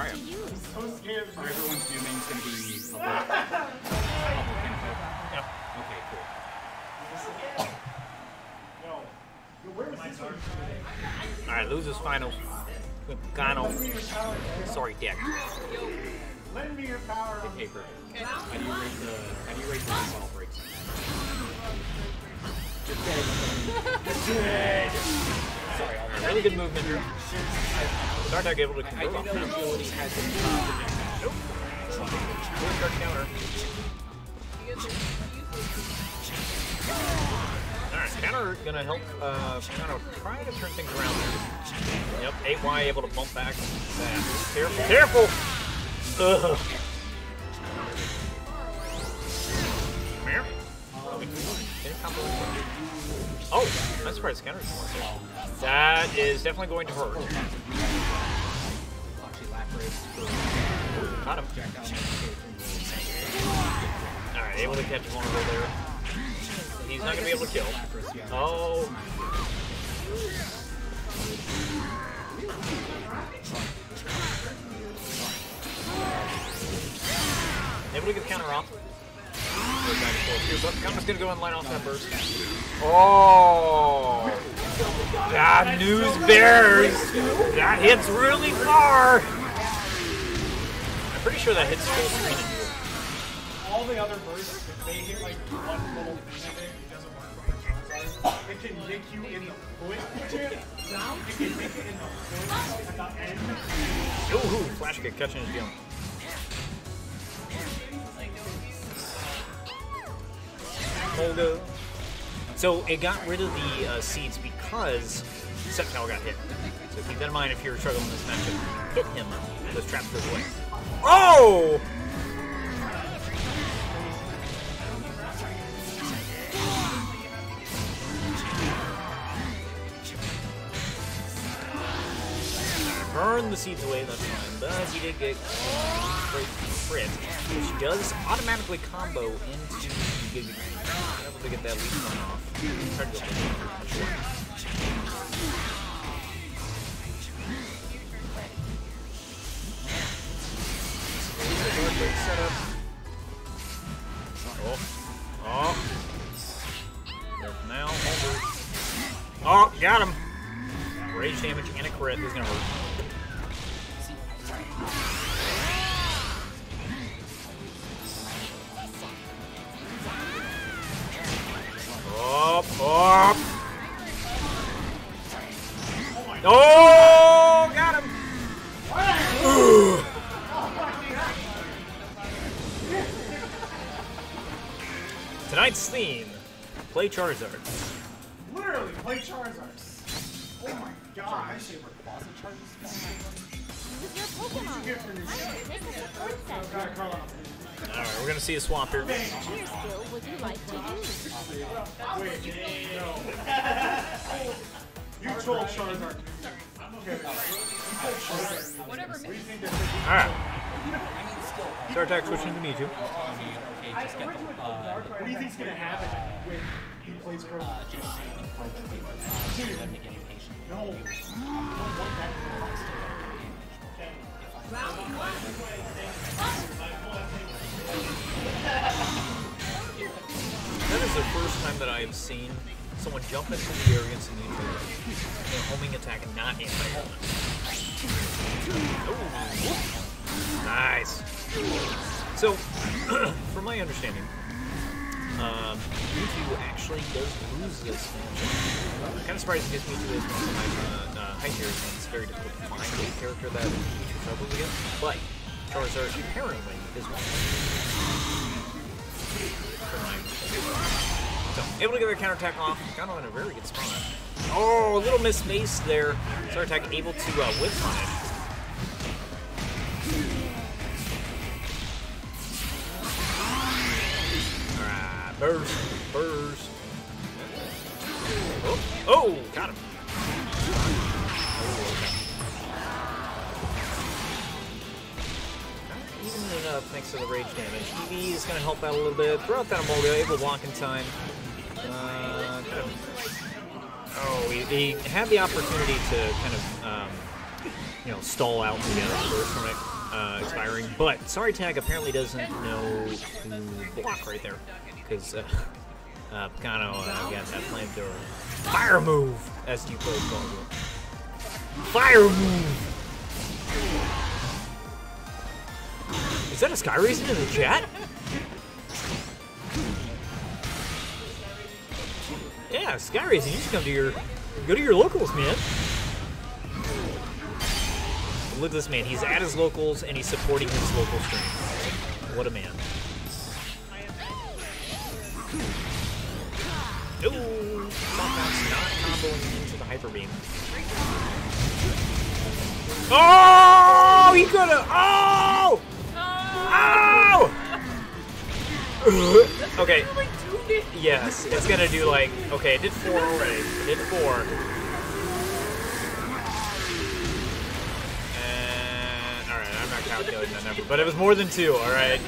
to use. So scared. Or everyone's new main's gonna be public. Yep. Okay, cool. Yo, where was this one? Alright, loses finals. Gano. Sorry, Dick. Lend me your power. Hey, paper. How do you rate the ball breaks? Sorry, Really good movement here. Zartak able to control. I know agility has some Nope. Really start counter. Alright, counter gonna help kind of try to turn things around there. Yep, 8Y able to bump back. Careful, careful! Ugh. Here. Oh, I'm surprised counter. That is definitely going to hurt. Got him. Alright, able to catch vulnerable there. He's not going to be able to kill. Oh. Able to get the counter off. But counter's going to go and line off that burst. Oh. Ah, news bears. That hits really far. I'm pretty sure that hits full screen. All the other bursts, if they hit like one little thing of it, it doesn't work for Charizard. It can nick you in the foot. It can nick it in the foot at the end. Ooh, flash kick catching his jump. Holga. So it got rid of the seeds because Sceptile got hit. So keep that in mind if you're struggling in this matchup. Hit him. Those traps goes away. Oh! Burn the seeds away, that's fine. But he did get great crit, which does automatically combo into Giga Drain. Able to get that lead one off. Try to go setup. Oh. Careful now. Hold. Oh, got him. Rage damage and a crit. He's gonna hurt. Up. Oh, got him. Tonight's theme: play Charizard. Literally, play Charizard. Oh my gosh. Use your Pokemon. Take a support set. Alright, we're gonna see a swap here. Which cheer skill would you like to use? You troll Charizard. Alright. Zartak switching to Mewtwo. What do you think's gonna happen when he plays Crow? No. That is the first time that I have seen someone jump into the air against a Mewtwo and homing attack and not anti-homing. Nice. So, from my understanding, Mewtwo actually does lose this matchup. I'm kind of surprised because Mewtwo is one of my high tiers, and it's very difficult to find a character that Mewtwo struggles against. But Charizard apparently is one. So, able to get their counterattack off. Got him in a very good spot. Oh, a little misspaced there. Zartak able to whip punish. Alright, burst. Oh, got him. Even it up thanks to the rage damage. EV is going to help out a little bit. Throw out that Emolga, able to block in time. He had the opportunity to kind of, stall out and get a burst from it. expiring, but Sorry Tag apparently doesn't know to block right there because Picano got that flamethrower. Fire move, as you both call it. Fire move. Is that a Sky Raisin in the chat? Yeah, Sky Raisin, you should come to go to your locals, man. Look at this man. He's at his locals and he's supporting his local stream. What a man. Ooh, Softbox not comboing into the Hyper Beam. Oh, he could have. Oh! Oh! Okay. Yes, it's gonna do like. Okay, it did 4 already. It did 4. I'm not calculating that number, but it was more than 2, alright?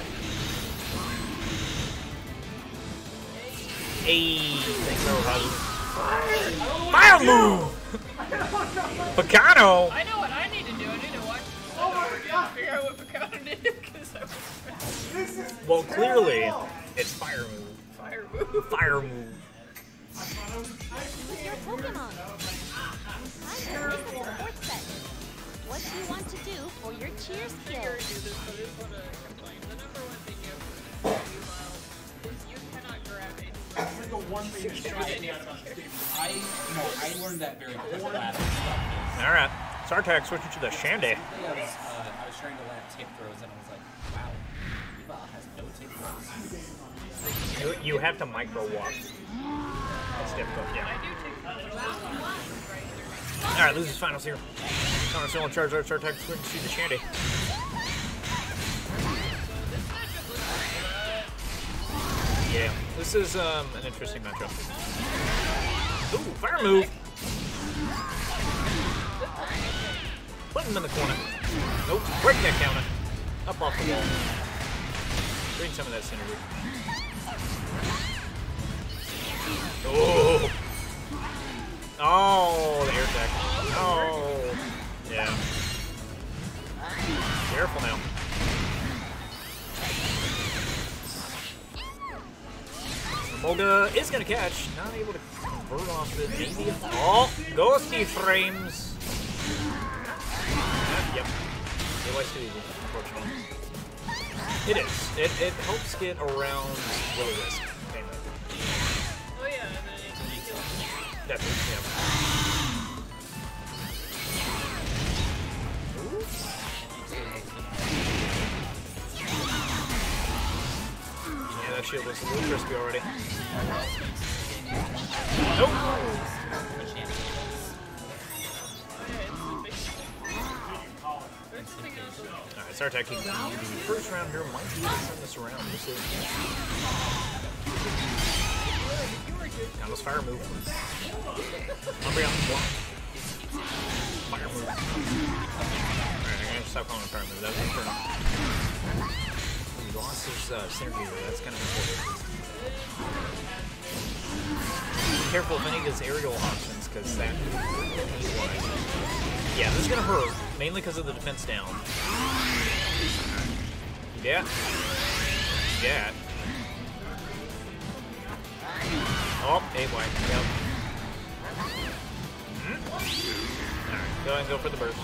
Hey, thanks for Fire move! Picano! I know what I need to do. I need to watch and figure out what Picano did because I was Well, clearly, it's fire move. fire move. Fire move. Choose your Pokemon. I'm the support set. What do you want to do for your cheer skill? The number one thing you have to do is you cannot grab it. That's like the one thing that shocked me out about this game. I learned that very quickly last Alright, Sartak switching to the Shandy. I was trying to land tip throws and I was like, wow, Eva has no tip throws. You have to micro walk. That's difficult, I yeah. do take Alright, this is finals here. Connor still in charge. Sartak switching to the Shandy. Yeah, this is an interesting matchup. Ooh, fire move! Put him in the corner. Nope, break that counter. Up off the wall. Bring some of that synergy. Oh! Oh, the air attack. Oh! Yeah. Careful now. Molga is gonna catch, not able to convert off it. Maybe. Oh, ghosty frames. Yep. It was too easy, unfortunately. It is. It helps get around low risk. Mainly. Oh yeah, and then you can Definitely. Yeah. Yeah, that shit was a little crispy already. Nope. Alright, Sartak, the first round here might be able to turn this around. We'll see. Countless fire move. Umbreon block. Fire move. Alright, I'm gonna stop calling it fire move. That was turn off. He lost his synergy there. That's kind of important. Be careful of any of his aerial options, because that yeah, this is gonna hurt, mainly because of the defense down. Yeah. Yeah. Oh, 8-wide. Yep. Alright, go ahead and go for the burst.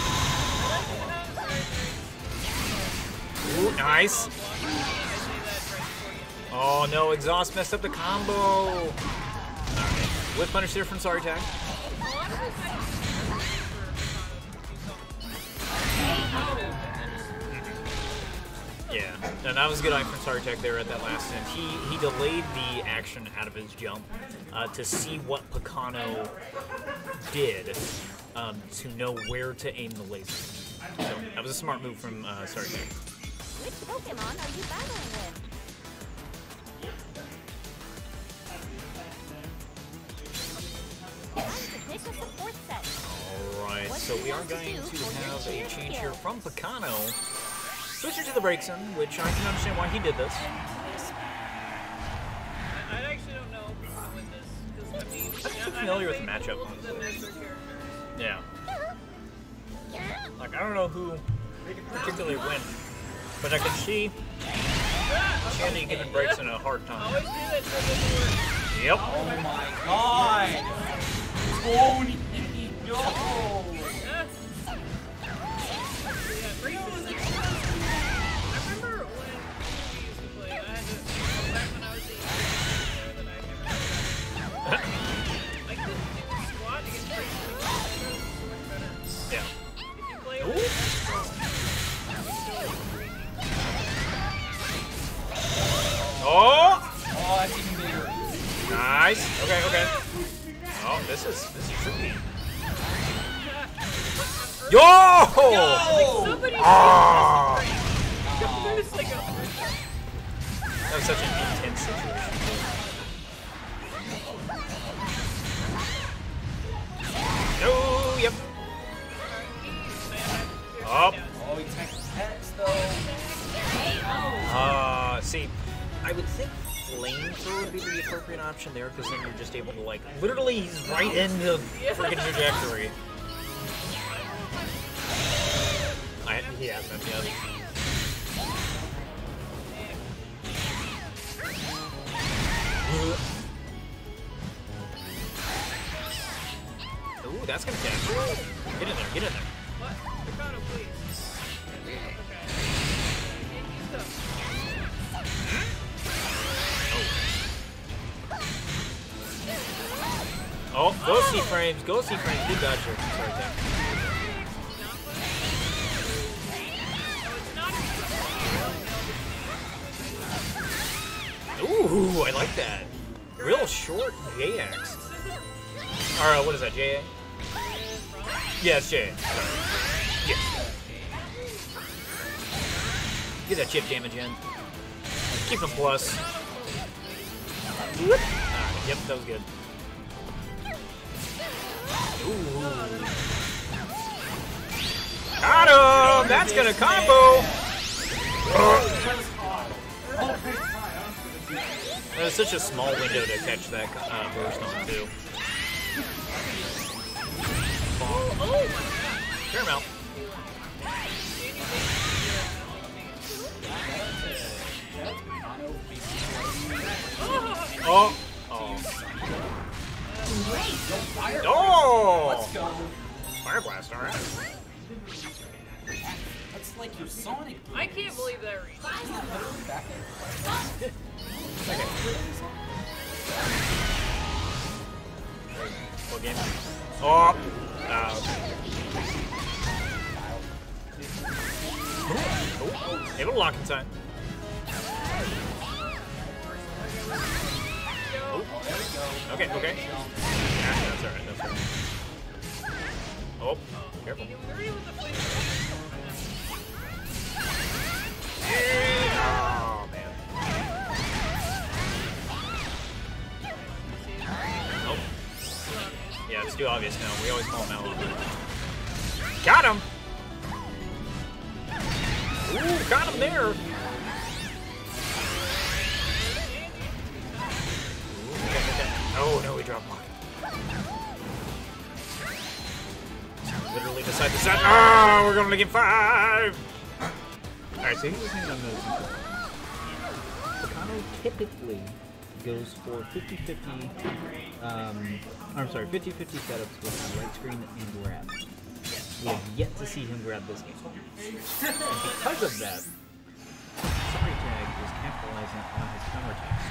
Ooh, nice. Oh no, exhaust messed up the combo. Alright. Whip punish there from Sorry Tag. Yeah, and that was a good eye from Sorry Tag there at that last end. He delayed the action out of his jump to see what Picano did to know where to aim the laser. So that was a smart move from Sorry Tag. Which Pokemon are you battling with? Time to pick a support set. Alright, so we are going to have a change here from Picano. Switching to the Braixen, which I can understand why he did this. I actually don't know with this, because I mean, I'm too familiar with the matchup. both of them as their characters. Yeah. Like, I don't know who particularly win. But I can see Shandy giving Bryson a hard time. Always do that so it doesn't work. Yep. Oh my god! Tony! No! Yeah. Yeah, Grayson is I remember when we used to play, I had to, back when I was a that I never I couldn't do a squat against Grayson. It was so much better. Yeah. If you play with Oh! Oh, that's even bigger. Nice. Okay, okay. Oh, this is tricky. Yo! somebody Ah! there's like a That was such an intense situation. Oh, yep. Up. Oh, he takes text though. See, I would think flamethrower would be the appropriate option there, because then you're just able to, like, literally, he's right in the freaking trajectory. He hasn't yet. Ooh, that's gonna catch you. Get in there, get in there. what? Ricardo, please. Okay. He's up. Oh, go see frames, good dodger. Sorry, Zach. Ooh, I like that. Real short JX. Or what is that, JA? Yeah, it's JA. Yeah. Get that chip damage in. Keep him plus. Alright, yep, that was good. Ooh. Got him! That's gonna combo! That was such a small window to catch that burst on, too. Fair amount. Oh! Oh! Oh! Let's go. Fire blast, alright. That's like your Sonic. I can't believe that reach. Back What game? Oh! Oh, it'll lock inside. Oh, there we go. okay, okay. Yeah, that's alright, that's alright. Oh, careful. Oh, man. Nope. Yeah, it's too obvious now. We always call him out on that. Got him! Ooh, got him there! Ooh, okay. Oh, no, he dropped block. Literally decide to set. Oh, we're going to game 5! Alright, so here's the thing I'm noticing. Takano typically goes for 50-50, 50-50 setups with right screen and grab. We have yet to see him grab this game. And because of that, Sorry Tag is capitalizing on his counterattacks.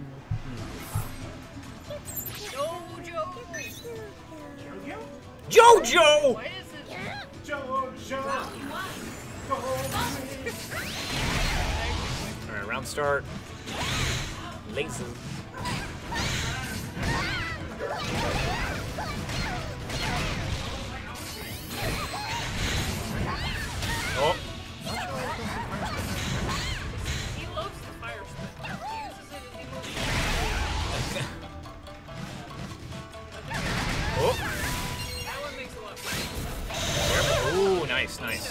JoJo! Why is it? Alright, round start. Lazy. Oh. He loves the fire spin. He uses it in the Oh. That one makes a lot of sense. Ooh, nice, nice.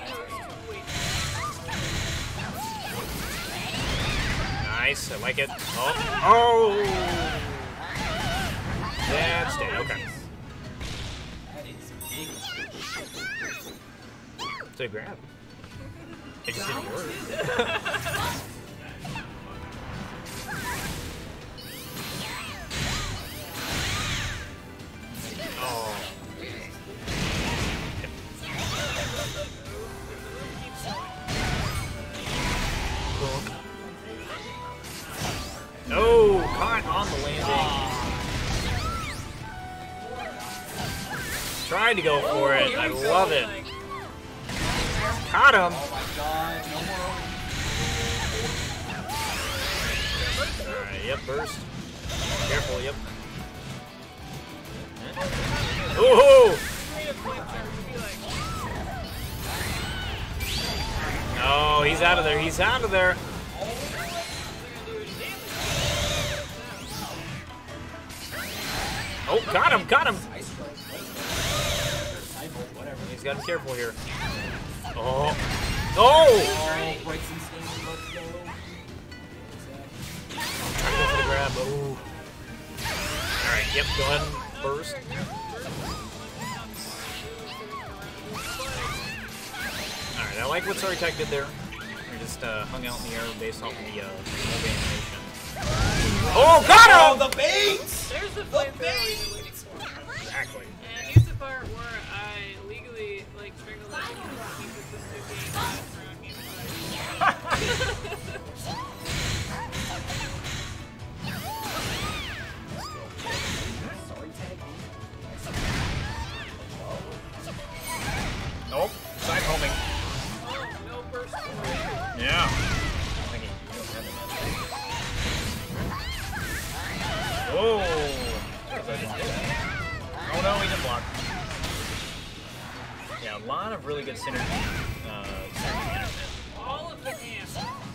Nice, I like it. Oh. Oh! That's dead, okay. That is big. So grab. It just didn't work. Oh. No, caught on the landing. Tried to go for it. I love it. Caught him. Oh my god, no more. Alright, yep, burst. Careful, yep. Ooh! No, he's out of there. He's out of there. Oh, got him, got him. He's got to be careful here. Oh. Oh! Oh, breaks and stings, let's go. Trying to go for the grab. Ooh. Alright, yep, go ahead and burst. Alright, I like what Sartek did there. He just hung out in the air based off of the animation. Oh, got him! Oh, the bait! There's the flame thing. Exactly. And here's the part where I legally like strangled him because he was just taking around game Nope, side homing. Oh, no burst. Yeah. Oh. Oh no, he didn't block. Yeah, a lot of really good synergy. All of the hands.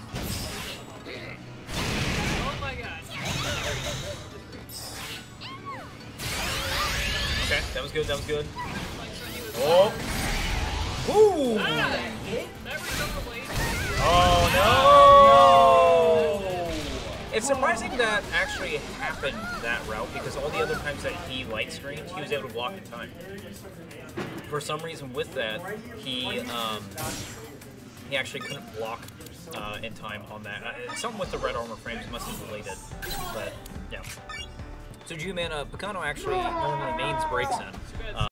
Oh my god. Okay, that was good, that was good. Oh. Woo! That recover late. Oh no! It's surprising that actually happened that route because all the other times that he light screened, he was able to block in time. For some reason with that, he actually couldn't block in time on that. Something with the red armor frames must have related, but yeah. So G-Man, Picano actually normally mains breaks in.